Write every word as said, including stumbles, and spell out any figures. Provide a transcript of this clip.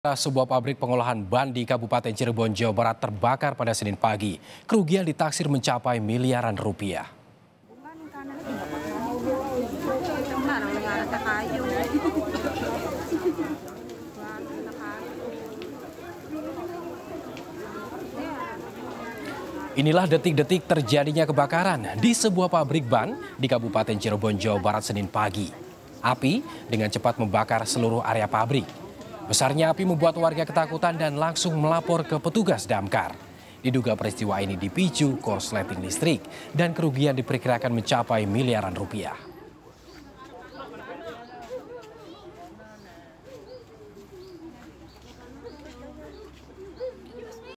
Sebuah pabrik pengolahan ban di Kabupaten Cirebon, Jawa Barat terbakar pada Senin pagi. Kerugian ditaksir mencapai miliaran rupiah. Inilah detik-detik terjadinya kebakaran di sebuah pabrik ban di Kabupaten Cirebon, Jawa Barat Senin pagi. Api dengan cepat membakar seluruh area pabrik. Besarnya api membuat warga ketakutan dan langsung melapor ke petugas damkar. Diduga peristiwa ini dipicu korsleting listrik dan kerugian diperkirakan mencapai miliaran rupiah.